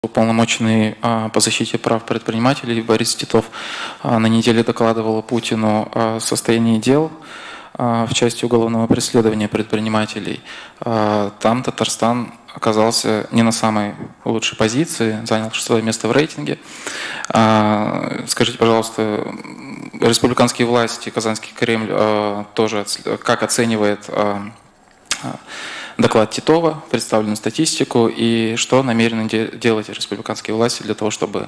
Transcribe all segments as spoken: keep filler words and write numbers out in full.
Уполномоченный по защите прав предпринимателей Борис Титов на неделе докладывал Путину о состоянии дел в части уголовного преследования предпринимателей. Там Татарстан оказался не на самой лучшей позиции, занял шестое место в рейтинге. Скажите, пожалуйста, республиканские власти, Казанский Кремль тоже как оценивает доклад Титова, представленную статистику, и что намерены де делать республиканские власти для того, чтобы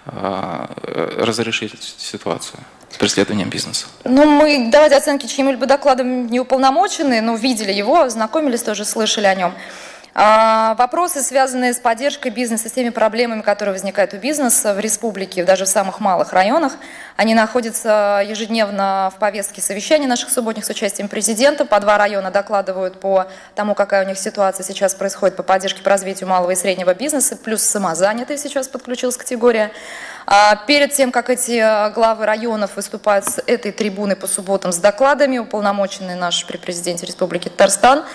э, разрешить эту ситуацию с преследованием бизнеса? Ну, мы давать оценки чьим-либо докладам не уполномочены, но видели его, ознакомились, тоже слышали о нем. А, вопросы, связанные с поддержкой бизнеса, с теми проблемами, которые возникают у бизнеса в республике, даже в самых малых районах, они находятся ежедневно в повестке совещаний наших субботних с участием президента. По два района докладывают по тому, какая у них ситуация сейчас происходит по поддержке, по развитию малого и среднего бизнеса, плюс самозанятые сейчас подключилась категория. А перед тем, как эти главы районов выступают с этой трибуны по субботам с докладами, уполномоченный наш при президенте Республики Татарстан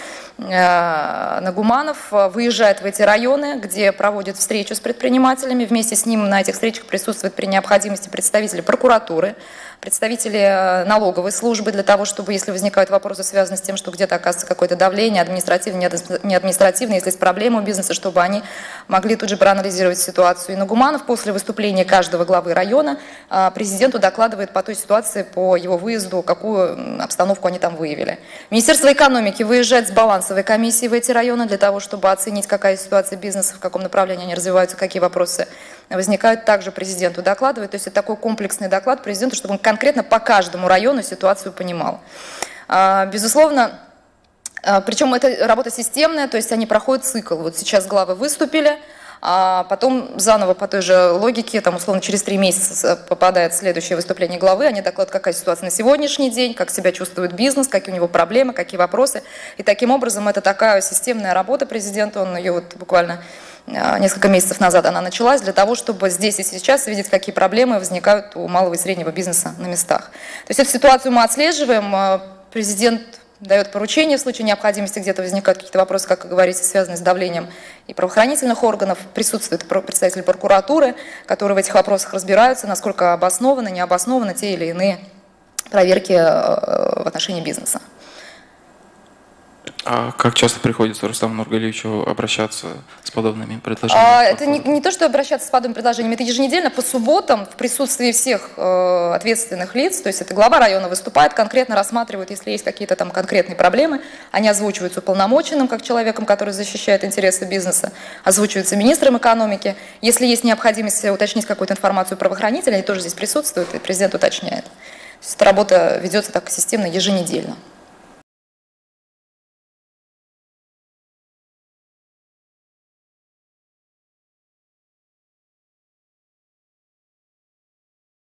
Нагуманов выезжает в эти районы, где проводит встречу с предпринимателями. Вместе с ним на этих встречах присутствуют при необходимости представители прокуратуры, представители налоговой службы, для того, чтобы, если возникают вопросы, связанные с тем, что где-то оказывается какое-то давление, административное, не административное, если есть проблемы у бизнеса, чтобы они могли тут же проанализировать ситуацию. И Нагуманов после выступления каждого главы района президенту докладывает по той ситуации, по его выезду, какую обстановку они там выявили. Министерство экономики выезжает с балансовой комиссией в эти районы для того, чтобы оценить, какая ситуация бизнеса, в каком направлении они развиваются, какие вопросы возникают, также президенту докладывает. То есть это такой комплексный доклад президенту, чтобы он конкретно по каждому району ситуацию понимал. Безусловно, причем это работа системная, то есть они проходят цикл. Вот сейчас главы выступили, а потом заново по той же логике, там условно через три месяца попадает следующее выступление главы, они докладывают, какая ситуация на сегодняшний день, как себя чувствует бизнес, какие у него проблемы, какие вопросы. И таким образом это такая системная работа президента, он ее вот буквально несколько месяцев назад она началась, для того, чтобы здесь и сейчас видеть, какие проблемы возникают у малого и среднего бизнеса на местах. То есть эту ситуацию мы отслеживаем, президент дает поручение в случае необходимости, где-то возникают какие-то вопросы, как вы говорите, связанные с давлением и правоохранительных органов. Присутствуют представители прокуратуры, которые в этих вопросах разбираются, насколько обоснованы, не обоснованы те или иные проверки в отношении бизнеса. А как часто приходится Рустаму Нургалиевичу обращаться с подобными предложениями? А, это не, не то, что обращаться с подобными предложениями, это еженедельно по субботам в присутствии всех э, ответственных лиц, то есть это глава района выступает, конкретно рассматривает, если есть какие-то там конкретные проблемы, они озвучиваются уполномоченным, как человеком, который защищает интересы бизнеса, озвучиваются министром экономики. Если есть необходимость уточнить какую-то информацию правоохранителей, они тоже здесь присутствуют, и президент уточняет. То есть эта работа ведется так системно, еженедельно.